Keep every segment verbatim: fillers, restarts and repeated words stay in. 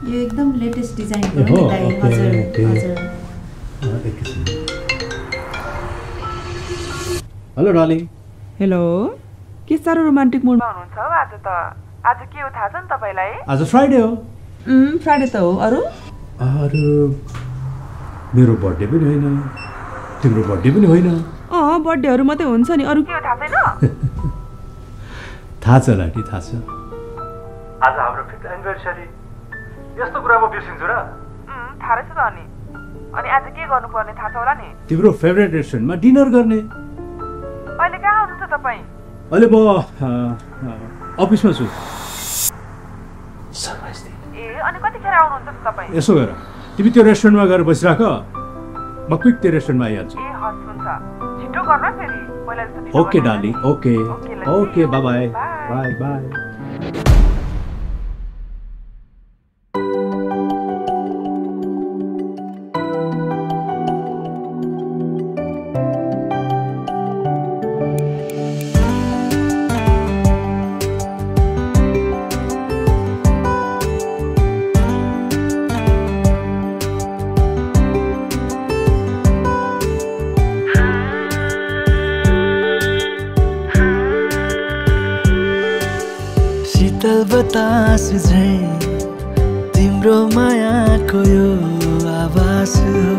यो एकदम लेटेस्ट डिजाइनको हो नि दाइ हजुर हजुर हेलो डार्लिङ हेलो के साह्रो रोमान्टिक मुडमा हुनुहुन्छ आज त आज के हो थाहा छ नि तपाईलाई आज फ्राइडे हो उम् फ्राइडे त हो अरु अरु मेरो बर्थडे पनि होइन तिम्रो बर्थडे पनि होइन अँ बर्थडेहरु मात्रै हुन्छ नि अरु के हो थाहा छैन थाहा छ लाटी थाहा छ आज हाम्रो फिफ्थ एनिभर्सरी यस्तो कुरा म बिर्सिन्छु र उम् थाहा रहेछ त अनि अनि आज के गर्नुपर्ने थाहा छ होला नि तिम्रो फेभरेट रेस्टुरेन्टमा डिनर गर्ने अहिले कहाँ हुनुहुन्छ तपाई अहिले म अफिसमा छु सरप्राइज दे ए अनि कतिखेर आउनुहुन्छ तपाई यसो गर तिमी त्यो रेस्टुरेन्टमा गएर बसिराख म क्विक त्यो रेस्टुरेन्टमा आइहाल्छु ए हस् हुन्छ छिटो गर्न फेरि पहिला जस्तो okay darling okay okay bye bye bye bye बतास झैं तिम्रो मायाको यो आवाज हो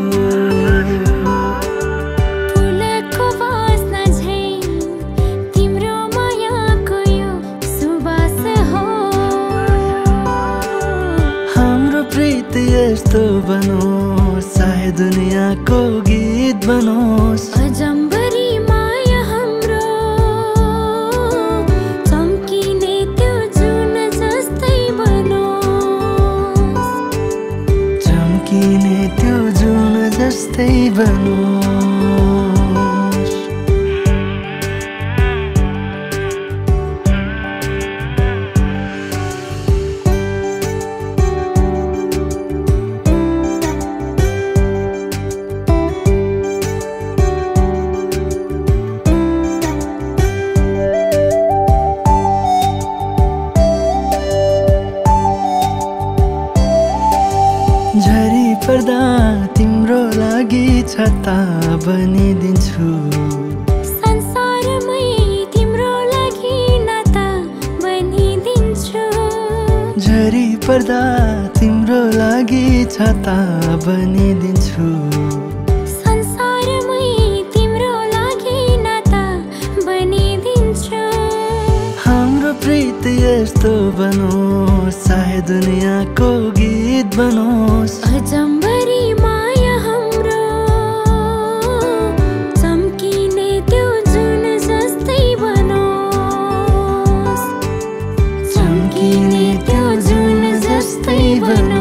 फुलको वासना झैं तिम्रो मायाको यो सुवास हो हाम्रो प्रीति यस्तो बनोस् चाहे दुनियाँको गीत बनोस् अजम्बरी जस्तै बनोस् झरी पर्दा तिम्रो लागि छता बनिदिन्छु संसारमै तिम्रो लागि नाता बनिदिन्छु झरी पर्दा तिम्रो लागि छता बनिदिन्छु संसारमै तिम्रो लागि नाता बनिदिन्छु हाम्रो प्रीति यस्तो बनोस् चाहे दुनियाँको गीत बनोस् अजम्बरी माया हाम्रो चम्किने त्यो जुन जस्तै बनोस् चम्किने त्यो जुन जस्तै बनोस्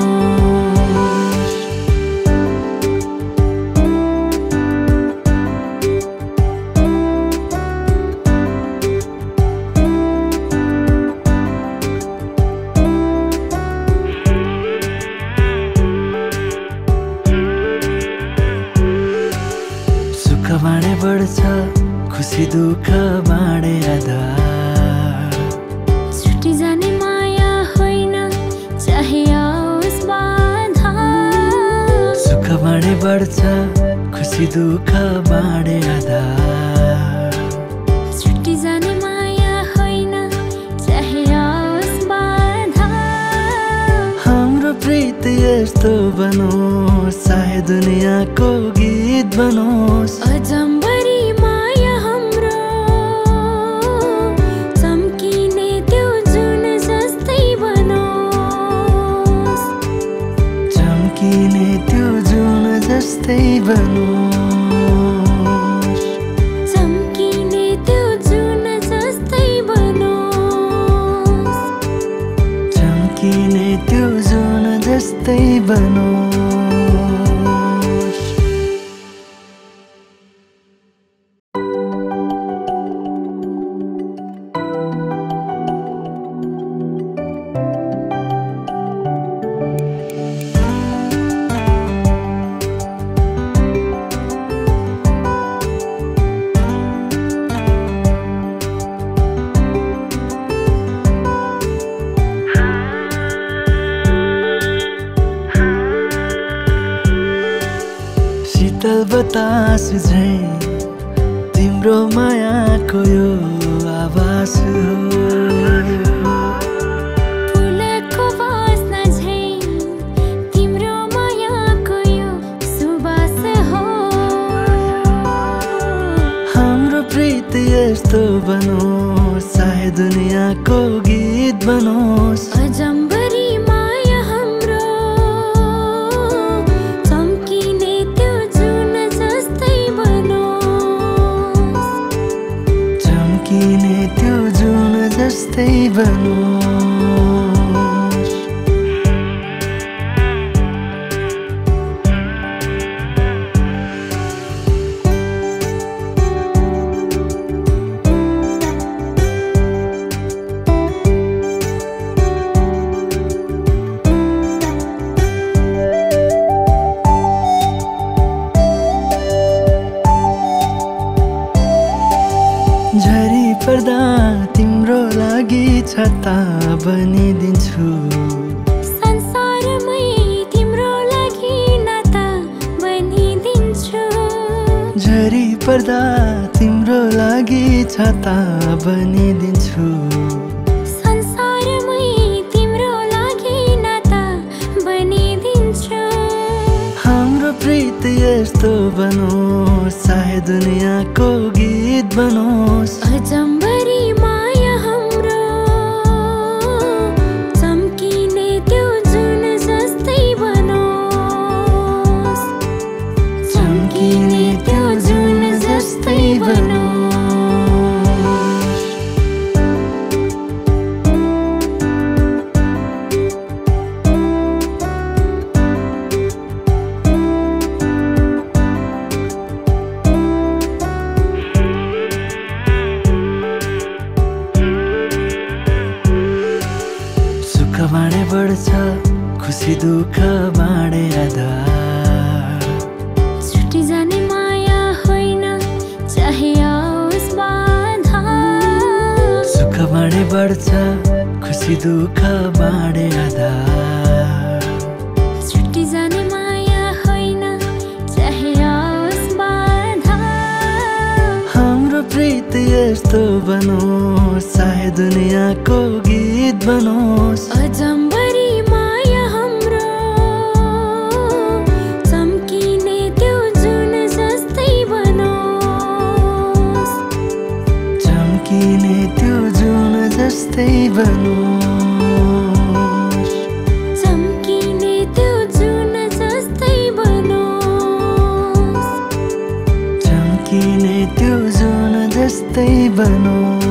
बाँडे बढ्छ खुसी दुःख बाँडे आधा छुटी जाने माया होइन चाहे आओस् बाधा सुख बाँडे बढ्छ खुसी दुःख बाँडे आधा छुटी जाने माया होइन चाहे आओस् बाधा हाम्रो प्रीति यस्तो बनोस् चाहे दुनियाँको गीत बनोस् अजम्बरी माया हाम्रो चम्किने त्यो जुन जस्तै बनोस् चम्किने त्यो जुन जस्तै बनोस् चम्किने त्यो जुन जस्तै बनोस् चम्किने त्यो जुन जस्तै बनोस् शीतल बतास झैं तिम्रो मायाको यो आवाज हो फुलको वासना झैं तिम्रो मायाको यो सुवास हो हाम्रो प्रीति यस्तो बनोस् चाहे दुनियाँको गीत बनोस् अजम्बरी माया हाम्रो चम्किने त्यो जुन जस्तै बनोस् चम्किने त्यो जुन जस्तै बनोस् झरी पर्दा तिम्रो लागि छता बनिदिन्छु संसारमै तिम्रो लागि नाता बनिदिन्छु झरी पर्दा तिम्रो लागि छता बनिदिन्छु संसारमै तिम्रो लागि नाता बनिदिन्छु हाम्रो प्रीति यस्तो बनोस् चाहे दुनियाँको गीत बनोस् अजम्बरी माया हाम्रो चम्किने त्यो जुन जस्तै बनोस् चम्किने त्यो जुन जस्तै बनोस् सुख बाँडे बढ्छ खुसी दुःख बाँडे आधा छुटी जाने माया होइन चाहे आओस् बाधा सुख बाँडे बढ्छ खुसी दुःख बाँडे आधा छुटी जाने माया होइन चाहे आओस् बाधा हाम्रो प्रीति यस्तो बनोस् चाहे दुनियाँको गीत बनोस् अजम्बरी माया हाम्रो चम्किने त्यो जुन जस्तै बनोस् चम्किने त्यो जुन जस्तै बनोस् चम्किने त्यो जुन जस्तै बनोस् चम्किने त्यो जुन जस्तै बनोस्